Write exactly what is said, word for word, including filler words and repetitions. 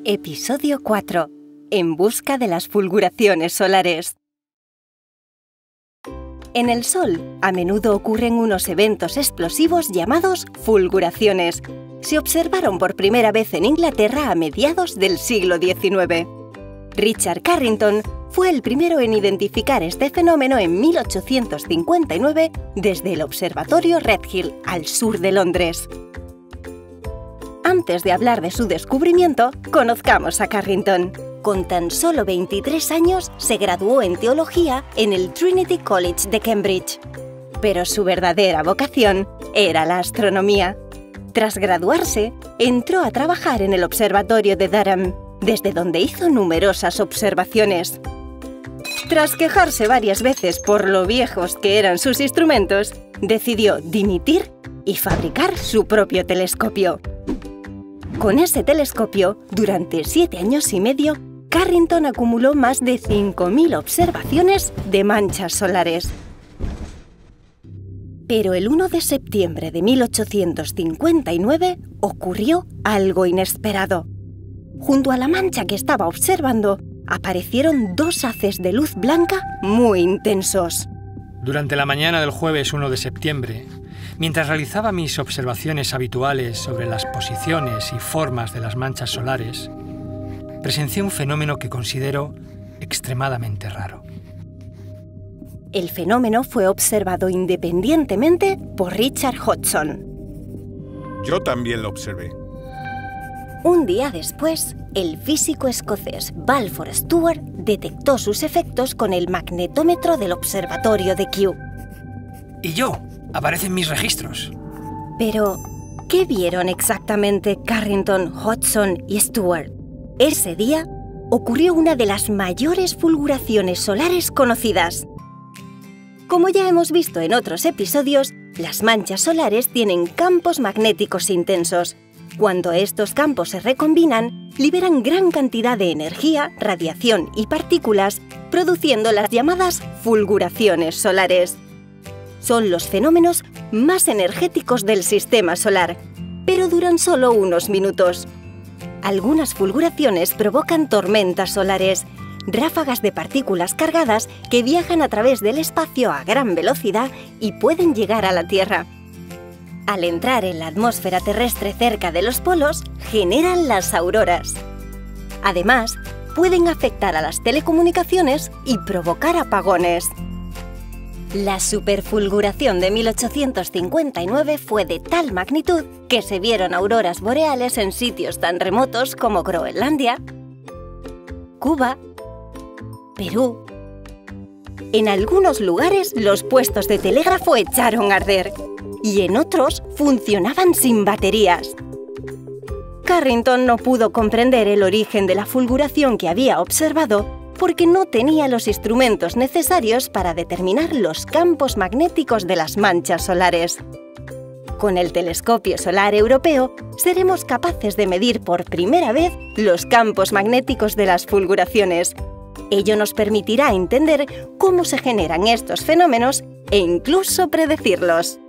Episodio cuatro. En busca de las fulguraciones solares. En el Sol, a menudo ocurren unos eventos explosivos llamados fulguraciones. Se observaron por primera vez en Inglaterra a mediados del siglo diecinueve. Richard Carrington fue el primero en identificar este fenómeno en mil ochocientos cincuenta y nueve desde el Observatorio Redhill, al sur de Londres. Antes de hablar de su descubrimiento, conozcamos a Carrington. Con tan solo veintitrés años, se graduó en teología en el Trinity College de Cambridge. Pero su verdadera vocación era la astronomía. Tras graduarse, entró a trabajar en el Observatorio de Durham, desde donde hizo numerosas observaciones. Tras quejarse varias veces por lo viejos que eran sus instrumentos, decidió dimitir y fabricar su propio telescopio. Con ese telescopio, durante siete años y medio, Carrington acumuló más de cinco mil observaciones de manchas solares. Pero el uno de septiembre de mil ochocientos cincuenta y nueve ocurrió algo inesperado. Junto a la mancha que estaba observando, aparecieron dos haces de luz blanca muy intensos. Durante la mañana del jueves uno de septiembre, mientras realizaba mis observaciones habituales sobre las posiciones y formas de las manchas solares, presencié un fenómeno que considero extremadamente raro. El fenómeno fue observado independientemente por Richard Hodgson. Yo también lo observé. Un día después, el físico escocés Balfour Stewart detectó sus efectos con el magnetómetro del observatorio de Kew. Y yo, aparecen mis registros. Pero, ¿qué vieron exactamente Carrington, Hodgson y Stewart? Ese día ocurrió una de las mayores fulguraciones solares conocidas. Como ya hemos visto en otros episodios, las manchas solares tienen campos magnéticos intensos. Cuando estos campos se recombinan, liberan gran cantidad de energía, radiación y partículas, produciendo las llamadas fulguraciones solares. Son los fenómenos más energéticos del sistema solar, pero duran solo unos minutos. Algunas fulguraciones provocan tormentas solares, ráfagas de partículas cargadas que viajan a través del espacio a gran velocidad y pueden llegar a la Tierra. Al entrar en la atmósfera terrestre cerca de los polos, generan las auroras. Además, pueden afectar a las telecomunicaciones y provocar apagones. La superfulguración de mil ochocientos cincuenta y nueve fue de tal magnitud que se vieron auroras boreales en sitios tan remotos como Groenlandia, Cuba, Perú. En algunos lugares los puestos de telégrafo echaron a arder y en otros funcionaban sin baterías. Carrington no pudo comprender el origen de la fulguración que había observado porque no tenía los instrumentos necesarios para determinar los campos magnéticos de las manchas solares. Con el telescopio solar europeo, seremos capaces de medir por primera vez los campos magnéticos de las fulguraciones. Ello nos permitirá entender cómo se generan estos fenómenos e incluso predecirlos.